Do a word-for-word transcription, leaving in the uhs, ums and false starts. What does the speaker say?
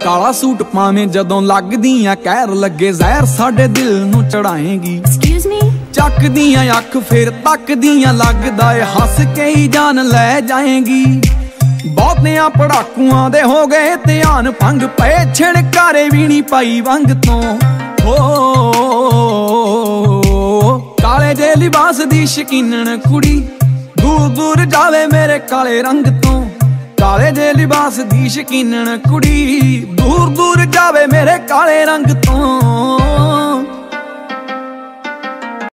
काला सूट पावे जदों लगदियां कहर लगे जहर साडे दिल नूं चढ़ाएगी। चकदियां अख फिर तकदियां लगदा ए हस के ही जान लै जाएगी। बहुतियां पड़ाकुआं दे हो गए ध्यान भंग पे छिड़कारे भी नहीं पाई वंग तो हो। काले जे लिबास दी शकीनन कुड़ी दूर दूर जावे मेरे काले रंग तो। काले जे लिबास दी शकीनन कुड़ी दूर दूर जावे मेरे काले रंग तो।